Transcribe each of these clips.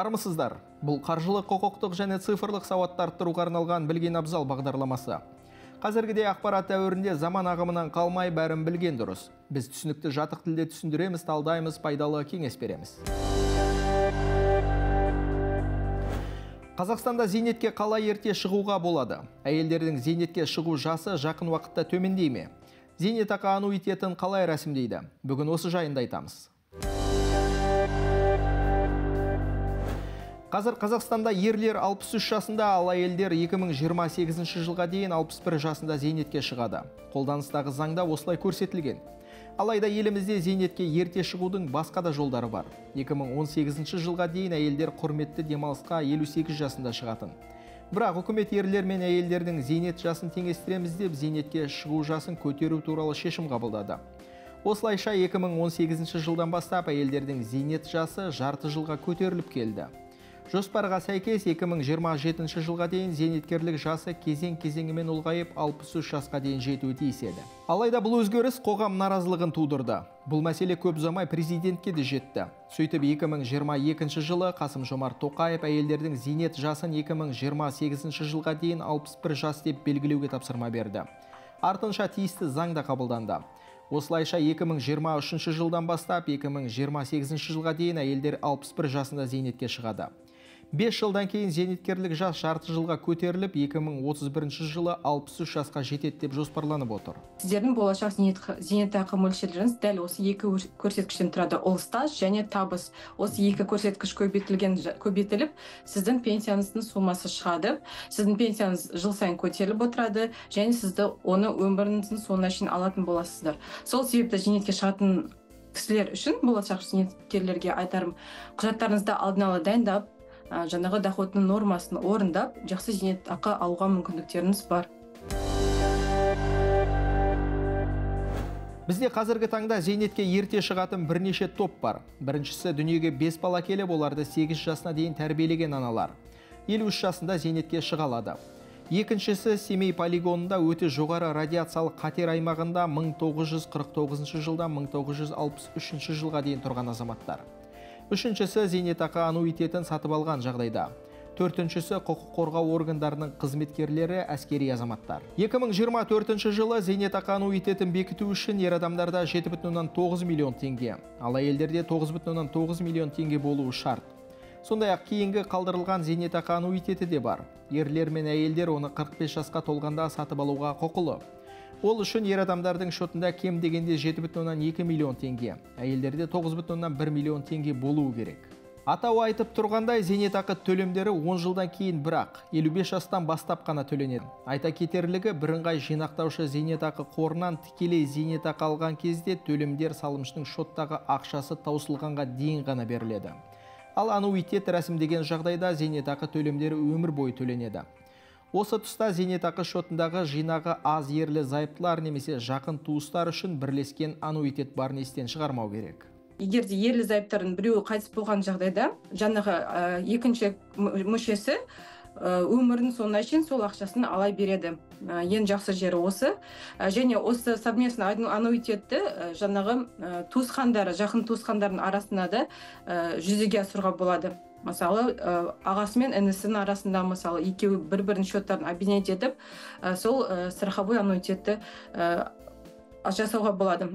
Армысыздар. Бұл қаржылық, құқықтық және цифрлық сауатты арттыруға арналған білген абзал бағдарламасы. Қазіргідей ақпарат дәуірінде заман ағымынан қалмай бәрін білген дұрыс. Біз түсінікті жатық тілде түсіндіреміз, талдаймыз, пайдалы кеңес береміз. Қазақстанда зейнетке қалай ерте шығуға болады? Әйелдердің зейнетке шығу жасы жақын уақытта төмендей ме? Зейнетақы аннуитетін қалай рәсімдейді? Бүгін осы жайында айтамыз. Қазір Қазақстанда ерлер 63 жасында, ал әйелдер 2028 жылға дейін 61 жасында зейнетке шығады. Қолданыстағы заңда осылай көрсетілген. Алайда елімізде зейнетке ерте шығудың басқа да жолдары бар. 2018 жылға дейін әйелдер құрметті демалысқа 58 жасында шығатын. Бірақ үкімет ерлер мен әйелдердің зейнет жасын теңестіреміз деп зейнетке шығу жасын көтеру туралы шешім қабылдады. Осылайша 2018 жылдан бастап әйелдердің зейнет жасы жарты жылға көтеріліп келді. Жоспарға сәйкес 2027 жылға дейін зейнеткерлік жасы кезең-кезеңімен ұлғайып 63 жасқа дейін жетуі тиіс еді. Алайда бұл өзгеріс қоғам наразылығын тудырды. Бұл мәселе көп ұзамай президентке де жетті. Сөйтіп 2022 жылы Қасым-Жомарт Тоқаев әйелдердің зейнет жасын 2028 жылға дейін 61 жас деп белгілеуге тапсырма берді. Артынша тиісті заң да қабылданды. Осылайша 2023 жылдан бастап 2028 жылға дейін әйелдер 61 жасында зейнетке шығады. 5 жылдан кейін зейнеткерлік жас жарты жылға көтеріліп, 2031 жылы 63 жасқа жетеді деп жоспарланып отыр. Сіздердің болашақ зейнетақы мөлшерлеріңіз дәл осы екі көрсеткіштен тұрады. Ол стаж және табыс. Осы екі көрсеткіш көбейтіліп, сіздің пенсияңыздың суммасы шығады. Сіздің пенсияңыз жыл сайын көтеріліп отырады, және сізді оны өміріңіздің соңына шейін алатын боласыздар. Сол себепті зейнетке шығатын кісілер үшін, болашақ зейнеткерлерге айтарым, құжаттарыңызды алдын ала дайындап, жаңағы доходының нормасын орындап, жақсы зейнетақы алуға мүмкіндіктеріңіз бар. Бізде қазіргі таңда зейнетке ерте шығатын бірнеше топ бар. Біріншісі дүниеге 5 бала келіп, оларды 8 жасына дейін тәрбиелеген аналар. 53 жасында зейнетке шыға алады. Екіншісі Семей полигонында өте жоғары радиациялық қатер аймағында 1949 жылдан 1963 жылға дейін тұрған азаматтар. Үшіншісі зейнетақы аннуитетін сатып алған жағдайда. Төртіншісі құқық қорғау органдарының қызметкерлері, әскери азаматтар. 2024 жылы зейнетақы аннуитетін бекіту үшін ер адамдарда 7,9 миллион теңге, ал әйелдерде 9,9 миллион теңге болуы шарт. Сондай-ақ кейінгі қалдырылған зейнетақы аннуитеті де бар. Ерлер мен әйелдер оны 45 жасқа толғанда сатып алуға құқылы. Ол үшін ер адамдардың шотында кем дегенде 7,2 миллион теңге, әйелдерде 9,1 миллион теңге болуы керек. Атауы айтып тұрғандай, зейнетақы төлемдері 10 жылдан кейін, бірақ 55 жастан бастап қана төленеді. Айта кетерлігі, бірыңғай жинақтаушы зейнетақы қорынан тікелей зейнетақы алған кезде төлемдер салымшының шоттағы ақшасы таусылғанға дейін ғана беріледі. Ал аннуитет рәсімдеген жағдайда зейнетақы төлемдері өмір бойы төленеді. Осы тұста зейнетақы шотындағы жинағы аз ерлі зайыптылар немесе жақын туыстар үшін бірлескен аннуитет барын естен шығармау керек. Егер де ерлі зайыптардың біреуі қайтыс болған жағдайда, жаңағы екінші мүшесі өмірінің соңына шейін сол ақшасын ала береді. Ең жақсы жері осы. Және осы совместный аннуитетті жаңағы туысқандары, жақын туысқандардың арасында да жүзеге асыруға болады. Мысалы, ағасы мен інісінің арасында, мысалы, екеуі бір-бірінің шоттарын объединять етіп, сол страховой аннуитетті жасауға болады.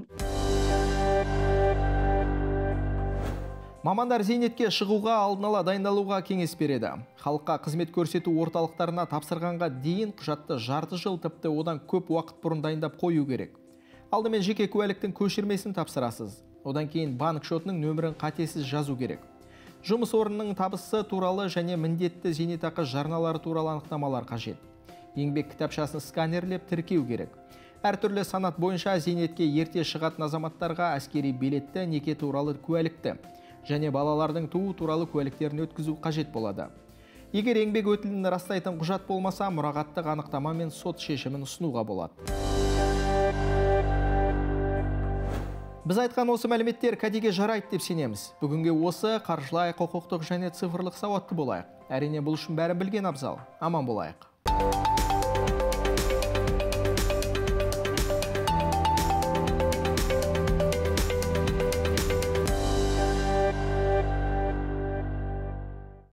Мамандар зейнетке шығуға алдын ала дайындалуға кеңес береді. Халыққа қызмет көрсету орталықтарына тапсырғанға дейін құжатты жарты жыл, тіпті одан көп уақыт бұрын дайындап қою керек. Алдымен жеке куәліктің көшірмесін тапсырасыз. Одан кейін банк шотының нөмірін қатесіз жазу керек. Жұмыс орнының табысы туралы және міндетті зейнетақы жарналары туралы анықтамалар қажет. Еңбек кітапшасын сканерлеп тіркеу керек. Әртүрлі санат бойынша зейнетке ерте шығатын азаматтарға әскери билетті, неке туралы куәлікті және балалардың туу туралы куәліктерін өткізу қажет болады. Егер еңбек өтілін растайтын құжат болмаса, мұрағаттық анықтама мен сот шешімін ұсынуға болады. Біз айтқан осы мәліметтер кәдеге жарайды деп сенеміз. Бүгінге осы қаржылай, құқықтық және цифрлық сауатты болайық. Әрине бұл үшін бәрін білген абзал. Аман болайық.